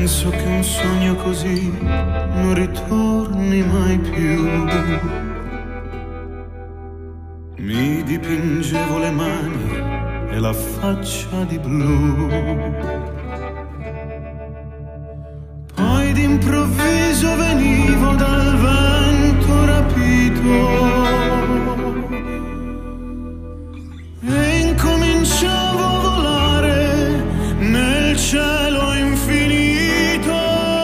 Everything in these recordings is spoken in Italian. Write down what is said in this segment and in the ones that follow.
penso che un sogno così non ritorni mai più. Mi dipingevo le mani e la faccia di blu, poi d'improvviso venivo dal vento rapito e incominciavo a volare nel cielo infinito.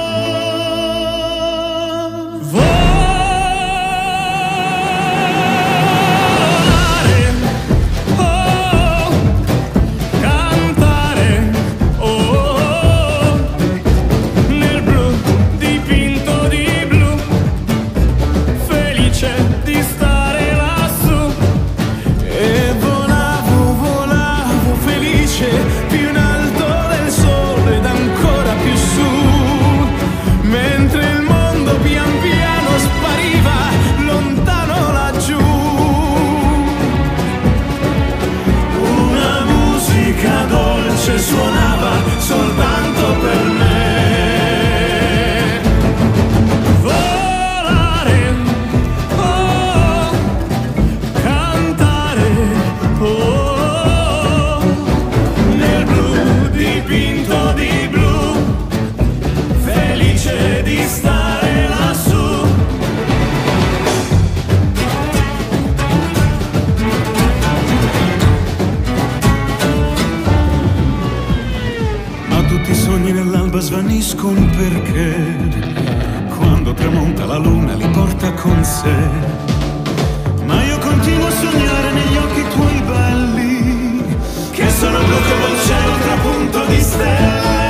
Volare, oh, cantare, oh, nel blu dipinto di blu, felice di stare lassù. E volavo, volavo felice, più in alto del sole ed ancora più su, mentre il mondo pian piano spariva lontano laggiù. Una musica dolce suonava soltanto per me. Volare, oh, cantare, oh, nel blu dipinto di blu, felice di stare lassù. Ma tutti i sogni nell'alba svaniscono perché quando tramonta la luna li porta con sé. Ma io continuo a sognare negli occhi tuoi belli, che sono blu come il cielo trapunto di stelle.